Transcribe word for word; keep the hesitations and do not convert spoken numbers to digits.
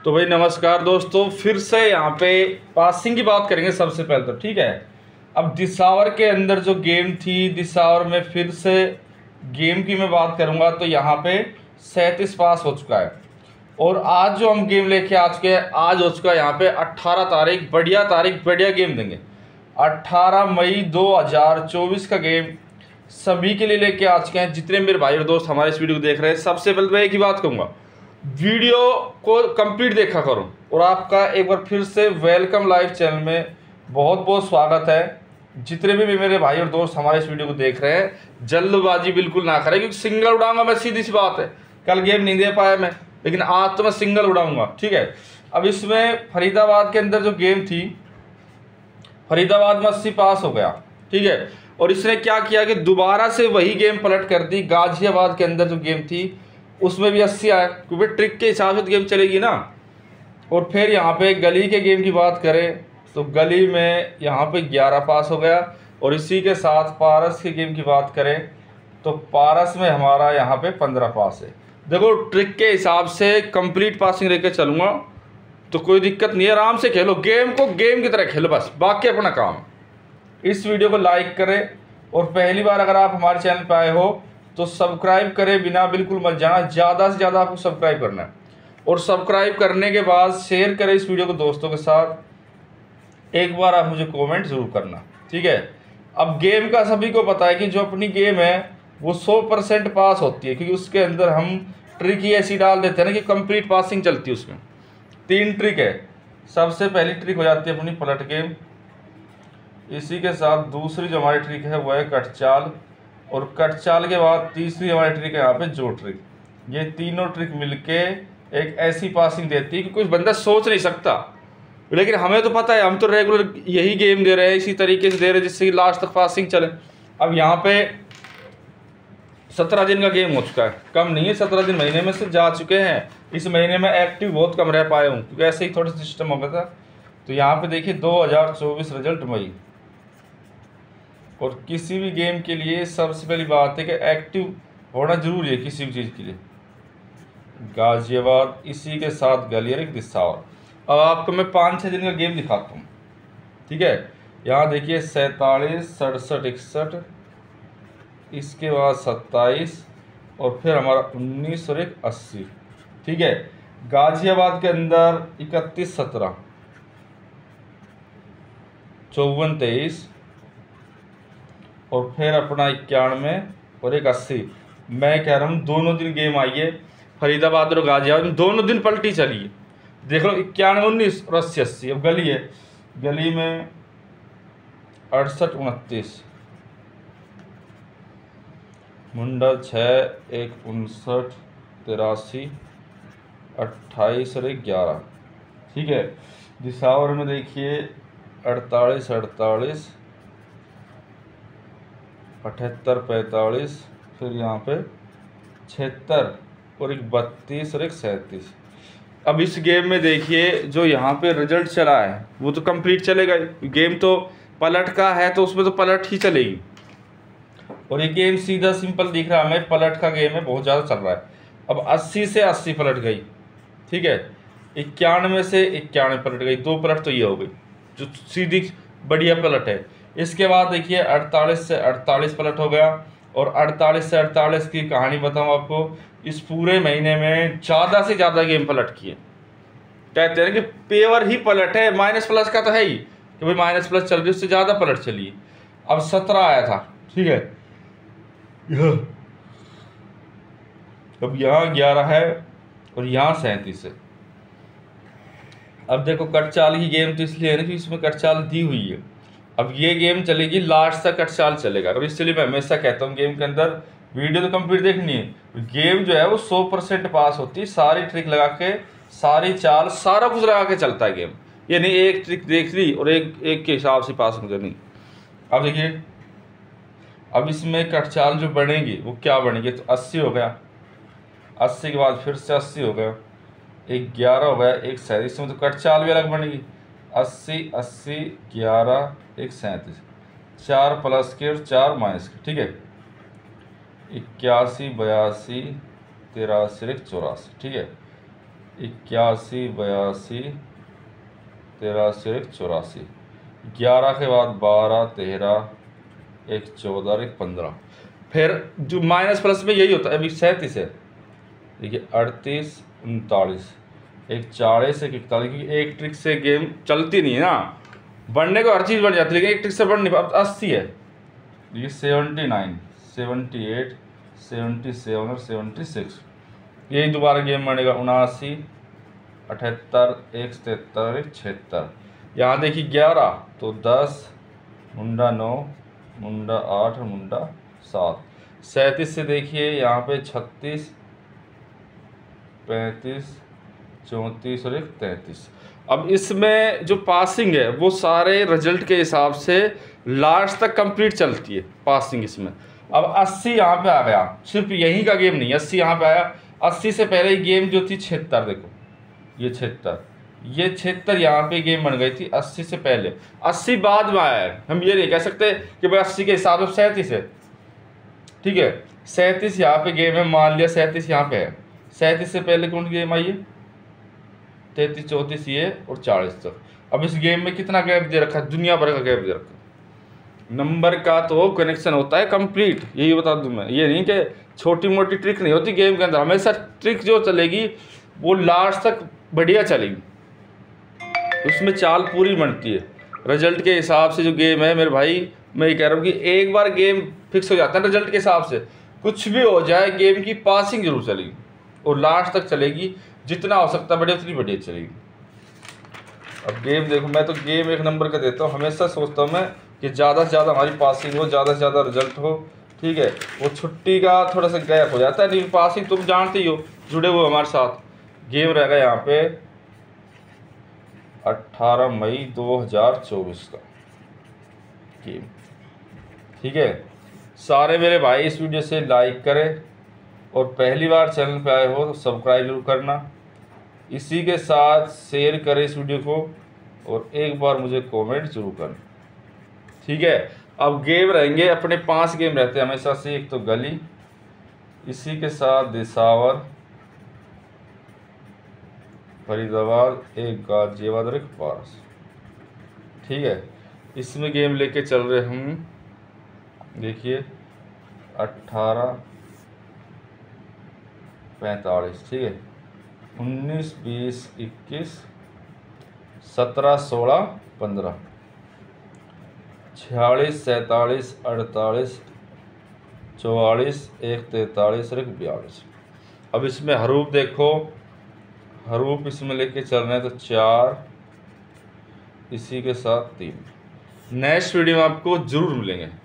तो भाई नमस्कार दोस्तों, फिर से यहाँ पे पासिंग की बात करेंगे सबसे पहले तो, ठीक है। अब दिसावर के अंदर जो गेम थी, दिसावर में फिर से गेम की मैं बात करूँगा तो यहाँ पे सैंतीस पास हो चुका है। और आज जो हम गेम लेके आ चुके हैं, आज हो चुका है यहाँ पे अट्ठारह तारीख, बढ़िया तारीख, बढ़िया गेम देंगे। अट्ठारह मई दो हज़ार चौबीस का गेम सभी के लिए लेके आ चुके हैं। जितने मेरे भाई और दोस्त हमारे इस वीडियो को देख रहे हैं, सबसे पहले मैं एक ही बात कहूँगा, वीडियो को कंप्लीट देखा करो। और आपका एक बार फिर से वेलकम लाइव चैनल में बहुत बहुत स्वागत है। जितने भी मेरे भाई और दोस्त हमारे इस वीडियो को देख रहे हैं, जल्दबाजी बिल्कुल ना करें, क्योंकि सिंगल उड़ाऊंगा मैं, सीधी सी बात है। कल गेम नहीं दे पाया मैं, लेकिन आज तो मैं सिंगल उड़ाऊंगा, ठीक है। अब इसमें फरीदाबाद के अंदर जो गेम थी, फरीदाबाद में अस्सी पास हो गया, ठीक है। और इसने क्या किया कि दोबारा से वही गेम पलट कर दी। गाजियाबाद के अंदर जो गेम थी उसमें भी अस्सी आया, क्योंकि ट्रिक के हिसाब से तो गेम चलेगी ना। और फिर यहाँ पे गली के गेम की बात करें तो गली में यहाँ पे ग्यारह पास हो गया। और इसी के साथ पारस के गेम की बात करें तो पारस में हमारा यहाँ पे पंद्रह पास है। देखो, ट्रिक के हिसाब से कंप्लीट पासिंग लेके चलूँगा तो कोई दिक्कत नहीं है, आराम से खेलो गेम को, गेम की तरह खेलो, बस बाकी अपना काम। इस वीडियो को लाइक करें और पहली बार अगर आप हमारे चैनल पर आए हो तो सब्सक्राइब करें, बिना बिल्कुल मत जाना। ज़्यादा से ज़्यादा आपको सब्सक्राइब करना है और सब्सक्राइब करने के बाद शेयर करें इस वीडियो को दोस्तों के साथ। एक बार आप मुझे कमेंट ज़रूर करना, ठीक है। अब गेम का सभी को पता है कि जो अपनी गेम है वो सौ परसेंट पास होती है, क्योंकि उसके अंदर हम ट्रिक ही ऐसी डाल देते हैं ना कि कंप्लीट पासिंग चलती है। उसमें तीन ट्रिक है। सबसे पहली ट्रिक हो जाती है अपनी पलट गेम, इसी के साथ दूसरी जो हमारी ट्रिक है वो है कट चाल, और कट चाल के बाद तीसरी हमारी ट्रिक है यहाँ पे जो ट्रिक। ये तीनों ट्रिक मिलके एक ऐसी पासिंग देती है कि कुछ बंदा सोच नहीं सकता, लेकिन हमें तो पता है, हम तो रेगुलर यही गेम दे रहे हैं, इसी तरीके से दे रहे हैं जिससे कि लास्ट तक पासिंग चले। अब यहाँ पे सत्रह दिन का गेम हो चुका है, कम नहीं है, सत्रह दिन महीने में से जा चुके हैं। इस महीने में एक्टिव बहुत कम रह पाया हूँ, क्योंकि ऐसे ही थोड़ा सिस्टम हो गया था। तो यहाँ पे देखिए दो हज़ार चौबीस रिजल्ट मई। और किसी भी गेम के लिए सबसे पहली बात है कि एक्टिव होना जरूरी है किसी भी चीज़ के लिए। गाजियाबाद, इसी के साथ गलियर, दिसावर। अब आपको मैं पाँच छः दिन का गेम दिखाता हूँ, ठीक है। यहाँ देखिए सैंतालीस, सड़सठ, इकसठ, इसके बाद सत्ताईस, और फिर हमारा उन्नीस और एक अस्सी, ठीक है। गाजियाबाद के अंदर इकतीस, सत्रह, चौवन, तेईस, और फिर अपना इक्यानवे और एक अस्सी। मैं कह रहा हूँ दोनों दिन गेम आई है, फरीदाबाद और गाजियाबाद में दोनों दिन पलटी चली है। देख लो, इक्यानवे, उन्नीस और अस्सी, अस्सी। अब गली है, गली में अड़सठ, उनतीस, मुंडा छः, एक उनसठ, तिरासी, अट्ठाईस और एक ग्यारह, ठीक है। दिसावर में देखिए अड़तालीस, अड़तालीस, अठहत्तर, पैंतालीस, फिर यहाँ पे छिहत्तर और एक बत्तीस और एक सैंतीस। अब इस गेम में देखिए जो यहाँ पे रिजल्ट चला है वो तो कंप्लीट चलेगा। गेम तो पलट का है तो उसमें तो पलट ही चलेगी। और ये गेम सीधा सिंपल दिख रहा है हमें, पलट का गेम है, बहुत ज़्यादा चल रहा है। अब अस्सी से अस्सी पलट गई, ठीक है। इक्यानवे से इक्यानवे पलट गई, दो पलट तो ये हो गई जो सीधी बढ़िया पलट है। इसके बाद देखिए अड़तालीस से अड़तालीस पलट हो गया। और अड़तालीस से अड़तालीस की कहानी बताऊँ आपको, इस पूरे महीने में ज़्यादा से ज़्यादा गेम पलट किए। कहते हैं कि पेवर ही पलट है, माइनस प्लस का तो है ही कि भाई माइनस प्लस चल रही है, उससे ज़्यादा पलट चली। अब सत्रह आया था, ठीक है। अब यहाँ ग्यारह है और यहाँ सैंतीस है। अब देखो कट चाल की गेम तो इसलिए है ना कि इसमें कट चाल दी हुई है। अब ये गेम चलेगी लास्ट तक कट चाल चलेगा। और इसलिए मैं हमेशा कहता हूँ गेम के अंदर वीडियो तो कंप्लीट देखनी है। गेम जो है वो सौ परसेंट पास होती है, सारी ट्रिक लगा के, सारी चाल, सारा कुछ लगा के चलता है गेम। ये नहीं एक ट्रिक देख ली और एक एक के हिसाब से पास हो नहीं। अब देखिए अब इसमें कट चाल जो बनेगी वो क्या बनेगी, तो अस्सी हो गया, अस्सी के बाद फिर से अस्सी हो गया, एक ग्यारह हो गया, एक सैंतीस में तो कट चाल भी अलग बनेगी। अस्सी, अस्सी, ग्यारह, एक सैंतीस, चार प्लस के और चार माइनस के, ठीक है। इक्यासी, बयासी, तिरासी, एक चौरासी, ठीक है। इक्यासी, बयासी, तिरासी और एक चौरासी। ग्यारह के बाद बारह, तेरह, एक चौदह और एक पंद्रह। फिर जो माइनस प्लस में यही होता है। अभी सैंतीस है, देखिए अड़तीस, उनतालीस, एक चालीस, एक इकतालीस। क्योंकि एक ट्रिक से गेम चलती नहीं है ना, बढ़ने को हर चीज़ बढ़ जाती है, लेकिन एक ट्रिक से बढ़ नहीं। अब अस्सी है, ये seventy nine, seventy eight, seventy seven और सेवेंटी सिक्स। यही दोबारा गेम बढ़ेगा। उनासी, अठहत्तर, एक सतहत्तर, एक छिहत्तर। यहाँ देखिए ग्यारह तो दस, मुंडा नौ, मुंडा आठ और मुंडा सात। सैंतीस से देखिए यहाँ पे छत्तीस, पैंतीस, चौंतीस और एक तैंतीस। अब इसमें जो पासिंग है वो सारे रिजल्ट के हिसाब से लास्ट तक कंप्लीट चलती है पासिंग इसमें। अब अस्सी यहाँ पे आ गया, सिर्फ यहीं का गेम नहीं, अस्सी यहाँ पे आया। अस्सी से पहले गेम जो थी छिहत्तर, देखो ये छिहत्तर, ये छिहत्तर यहाँ पे गेम बन गई थी अस्सी से पहले। अस्सी बाद में आया है, हम ये नहीं कह सकते कि भाई अस्सी के हिसाब से सैंतीस है, ठीक है। सैंतीस यहाँ पे गेम है, मान लिया सैंतीस यहाँ पे है। सैंतीस से पहले कौन गेम आई है? तैंतीस, चौंतीस ये और चालीस तक। अब इस गेम में कितना गैप दे रखा है? दुनिया भर का गैप दे रखा है। नंबर का तो कनेक्शन होता है कंप्लीट, यही बता दूं मैं। ये नहीं कि छोटी मोटी ट्रिक नहीं होती गेम के अंदर, हमेशा ट्रिक जो चलेगी वो लास्ट तक बढ़िया चलेगी, उसमें चाल पूरी बनती है। रिजल्ट के हिसाब से जो गेम है मेरे भाई, मैं ये कह रहा हूँ कि एक बार गेम फिक्स हो जाता है रिजल्ट के हिसाब से, कुछ भी हो जाए गेम की पासिंग जरूर चलेगी और लास्ट तक चलेगी। जितना हो सकता है बढ़िया उतनी बढ़िया चलेगी। अब गेम देखो, मैं तो गेम एक नंबर का देता हूँ। हमेशा सोचता हूँ मैं कि ज़्यादा से ज़्यादा हमारी पासिंग हो, ज़्यादा से ज़्यादा रिजल्ट हो, ठीक है। वो छुट्टी का थोड़ा सा गैप हो जाता है, लेकिन पासिंग तुम जानते ही हो, जुड़े हुए हमारे साथ। गेम रहेगा यहाँ पे अट्ठारह मई दो हज़ार चौबीस का गेम, ठीक है। सारे मेरे भाई इस वीडियो से लाइक करें और पहली बार चैनल पे आए हो तो सब्सक्राइब जरूर करना। इसी के साथ शेयर करें इस वीडियो को और एक बार मुझे कमेंट जरूर करना, ठीक है। अब गेम रहेंगे अपने, पांच गेम रहते हैं हमेशा से। एक तो गली, इसी के साथ दिसावर, फरीदाबाद, एक गाजियाबाद और एक पारस, ठीक है। इसमें गेम लेके चल रहे हम, देखिए अट्ठारह, पैंतालीस, ठीक है। उन्नीस, बीस, इक्कीस, सत्रह, सोलह, पंद्रह, छियालीस, सैंतालीस, अड़तालीस, चौवालीस, एक तैंतालीस और एक बयालीस। अब इसमें हरूफ देखो, हरूफ इसमें लेके चल रहे हैं तो चार, इसी के साथ तीन। नेक्स्ट वीडियो में आपको जरूर मिलेंगे।